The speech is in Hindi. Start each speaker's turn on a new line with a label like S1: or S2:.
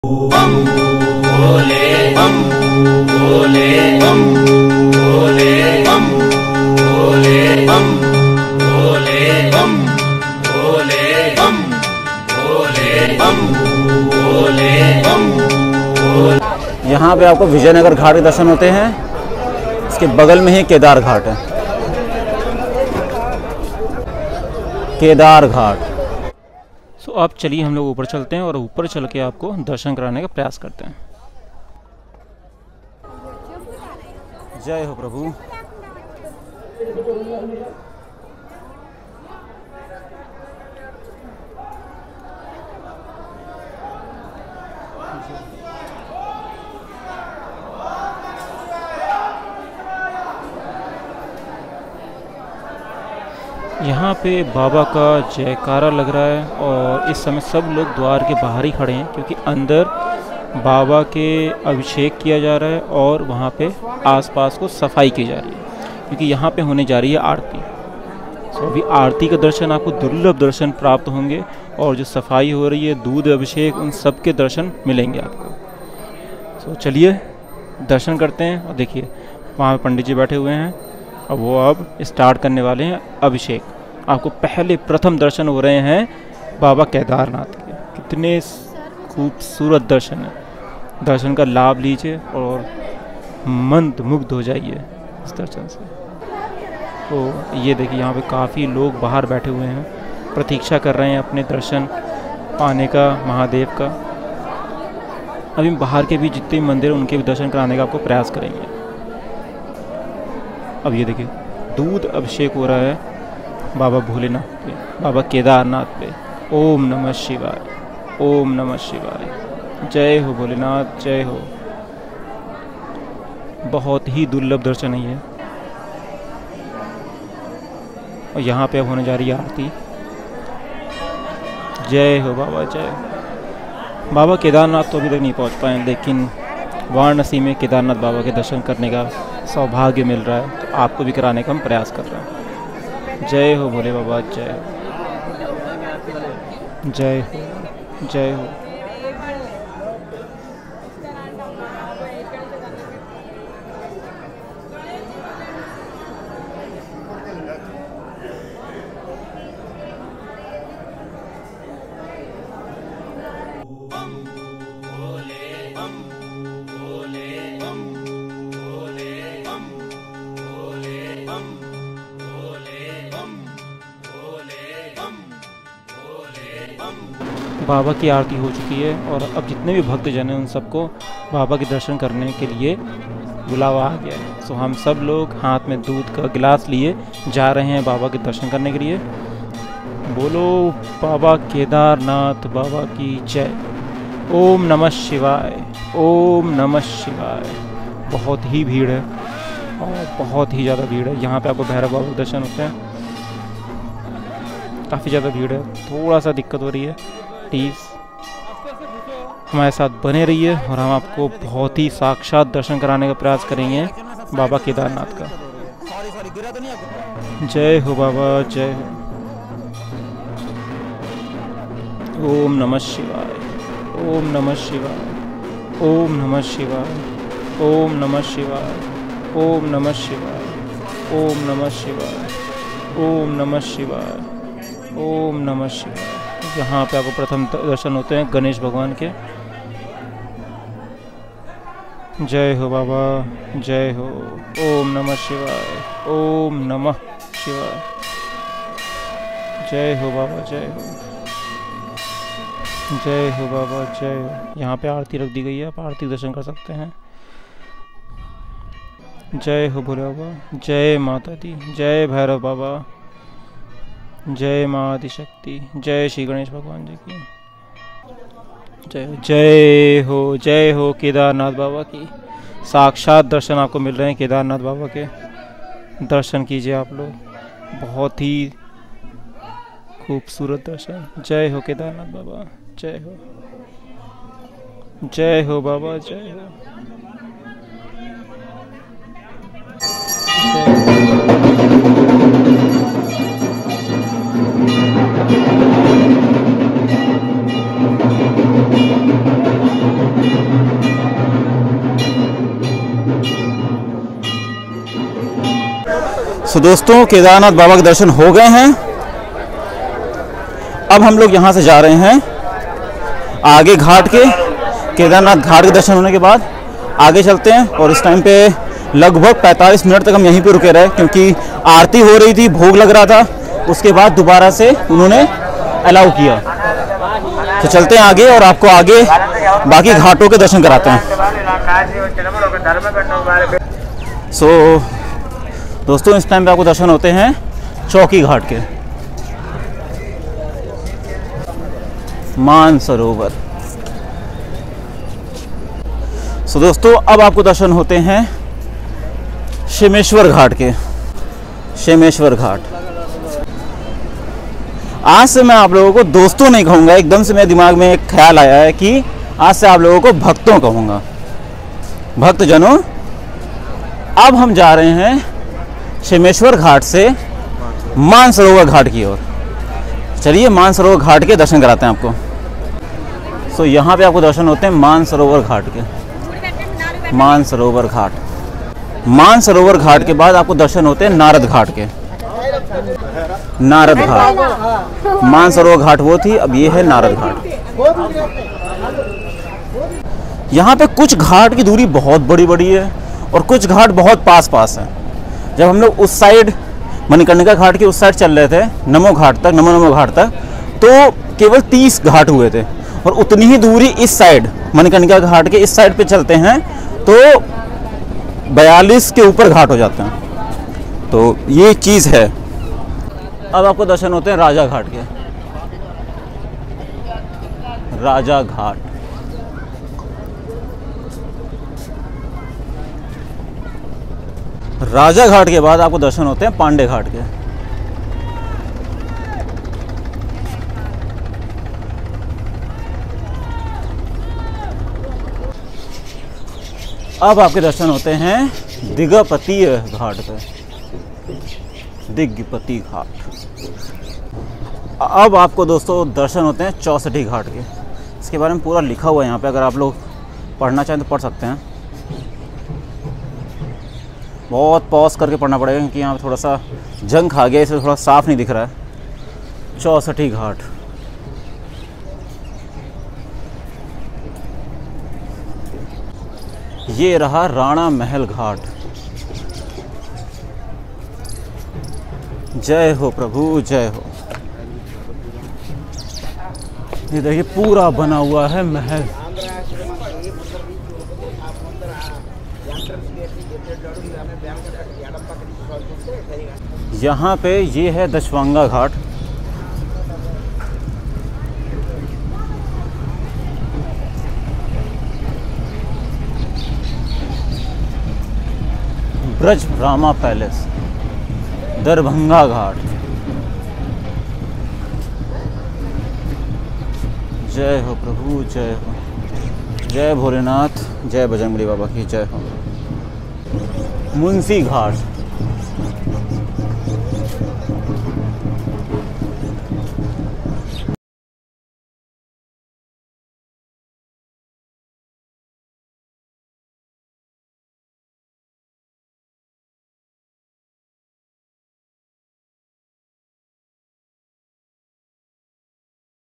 S1: बम भोले बम भोले बम भोले बम भोले बम भोले बम भोले बम भोले बम भोले बम।
S2: यहाँ पे आपको विजयनगर घाट के दर्शन होते हैं। इसके बगल में ही केदार घाट है। केदार घाट।
S3: सो अब चलिए हम लोग ऊपर चलते हैं और ऊपर चल के आपको दर्शन कराने का प्रयास करते हैं।
S2: जय हो प्रभु।
S3: यहाँ पे बाबा का जयकारा लग रहा है और इस समय सब लोग द्वार के बाहर ही खड़े हैं क्योंकि अंदर बाबा के अभिषेक किया जा रहा है और वहाँ पे आसपास को सफाई की जा रही है क्योंकि यहाँ पे होने जा रही है आरती। तो अभी आरती का दर्शन आपको दुर्लभ दर्शन प्राप्त होंगे और जो सफाई हो रही है, दूध अभिषेक, उन सब के दर्शन मिलेंगे आपको। तो चलिए दर्शन करते हैं। और देखिए वहाँ पे पंडित जी बैठे हुए हैं और वो अब स्टार्ट करने वाले हैं अभिषेक। आपको पहले प्रथम दर्शन हो रहे हैं बाबा केदारनाथ के। कितने खूबसूरत दर्शन है। दर्शन का लाभ लीजिए और मंत्रमुग्ध हो जाइए इस दर्शन से। तो ये देखिए यहाँ पे काफ़ी लोग बाहर बैठे हुए हैं, प्रतीक्षा कर रहे हैं अपने दर्शन पाने का, महादेव का। अभी बाहर के भी जितने मंदिर उनके भी दर्शन कराने का आपको प्रयास करेंगे। अब ये देखिए दूध अभिषेक हो रहा है बाबा भोलेनाथ पे, बाबा केदारनाथ पे। ओम नमः शिवाय, ओम नमः शिवाय। जय हो भोलेनाथ, जय हो। बहुत ही दुर्लभ दर्शन है ये। और यहाँ पे अब होने जा रही है आरती। जय हो बाबा, जय हो। बाबा केदारनाथ तो अभी तक नहीं पहुँच पाए, लेकिन वाराणसी में केदारनाथ बाबा के दर्शन करने का सौभाग्य मिल रहा है, तो आपको भी कराने का हम प्रयास कर रहे हैं। जय हो भोले बाबा, जय हो, जय हो, जय हो। बाबा की आरती हो चुकी है और अब जितने भी भक्तजन हैं उन सबको बाबा के दर्शन करने के लिए बुलावा आ गया है। सो हम सब लोग हाथ में दूध का गिलास लिए जा रहे हैं बाबा के दर्शन करने के लिए। बोलो बाबा केदारनाथ बाबा की जय। ओम नमः शिवाय, ओम नमः शिवाय। बहुत ही भीड़ है और बहुत ही ज़्यादा भीड़ है। यहाँ पे आपको भैरव बाबा के दर्शन होते हैं। काफ़ी ज़्यादा भीड़ है, थोड़ा सा दिक्कत हो रही है। प्लीज़ हमारे साथ बने रहिए और हम आपको बहुत ही साक्षात दर्शन कराने का प्रयास करेंगे बाबा केदारनाथ का। जय हो बाबा, जय हो। ओम नमः शिवाय, ओम नमः शिवाय, ओम नमः शिवाय, ओम नमः शिवाय, ओम नमः शिवाय, ओम नमः शिवाय, ओम नमः शिवाय, ओम नमः शिवाय। यहाँ पे आपको प्रथम दर्शन होते हैं गणेश भगवान के। जय हो बाबा, जय हो। ओम नमः शिवाय, ओम नमः शिवाय। जय हो बाबा, जय हो। जय हो बाबा, जय हो। यहाँ पे आरती रख दी गई है, आप आरती दर्शन कर सकते हैं। जय हो भोले बाबा, जय माता दी, जय भैरव बाबा, जय माँ आदिशक्ति, जय श्री गणेश भगवान जी की जय हो। जय हो, जय हो केदारनाथ बाबा की। साक्षात दर्शन आपको मिल रहे हैं केदारनाथ बाबा के। दर्शन कीजिए आप लोग, बहुत ही खूबसूरत दर्शन। जय हो केदारनाथ बाबा, जय हो। जय हो बाबा, जय हो। जय
S2: सो दोस्तों, केदारनाथ बाबा के दर्शन हो गए हैं। अब हम लोग यहाँ से जा रहे हैं आगे घाट के। केदारनाथ घाट के दर्शन होने के बाद आगे चलते हैं। और इस टाइम पे लगभग 45 मिनट तक हम यहीं पे रुके रहे, क्योंकि आरती हो रही थी, भोग लग रहा था। उसके बाद दोबारा से उन्होंने अलाउ किया। तो चलते हैं आगे और आपको आगे बाकी घाटों के दर्शन कराते हैं। सो दोस्तों, इस टाइम पे आपको दर्शन होते हैं चौकी घाट के। मानसरोवर। सो दोस्तों, अब आपको दर्शन होते हैं क्षेमेश्वर घाट के। क्षेमेश्वर घाट। आज से मैं आप लोगों को दोस्तों नहीं कहूँगा, एकदम से मेरे दिमाग में एक ख्याल आया है कि आज से आप लोगों को भक्तों कहूँगा। भक्तजनों, अब हम जा रहे हैं क्षेमेश्वर घाट से मानसरोवर घाट की ओर। चलिए मानसरोवर घाट के दर्शन कराते हैं आपको। सो यहाँ पे आपको दर्शन होते हैं मानसरोवर घाट के। मानसरोवर घाट। मानसरोवर घाट के बाद आपको दर्शन होते हैं नारद घाट के। नारद घाट। मानसरोवर घाट वो थी, अब ये है नारद घाट। यहाँ पे कुछ घाट की दूरी बहुत बड़ी बड़ी है और कुछ घाट बहुत पास पास है। जब हम लोग उस साइड मणिकर्णिका घाट के उस साइड चल रहे थे, नमो घाट तक, नमो घाट तक, तो केवल 30 घाट हुए थे। और उतनी ही दूरी इस साइड मणिकर्णिका घाट के इस साइड पे चलते हैं तो 42 के ऊपर घाट हो जाते हैं। तो ये चीज़ है। अब आपको दर्शन होते हैं राजा घाट के। राजा घाट। राजा घाट के बाद आपको दर्शन होते हैं पांडे घाट के। अब आपके दर्शन होते हैं दिगपतीय घाट पे। दिगपति घाट। अब आपको दोस्तों दर्शन होते हैं 64 घाट के। इसके बारे में पूरा लिखा हुआ है यहाँ पे, अगर आप लोग पढ़ना चाहें तो पढ़ सकते हैं। बहुत पॉज करके पढ़ना पड़ेगा क्योंकि यहाँ पे थोड़ा सा जंग खा गया, इसलिए थोड़ा साफ नहीं दिख रहा है। 64 घाट। ये रहा राणा महल घाट। जय हो प्रभु, जय हो। ये देखिए पूरा बना हुआ है महल। यहाँ पे ये है दशवांगा घाट। ब्रज रामा पैलेस। दरभंगा घाट। जय हो प्रभु, जय हो। जय भोलेनाथ, जय बजरंगबली बाबा की जय हो। मुंशी घाट।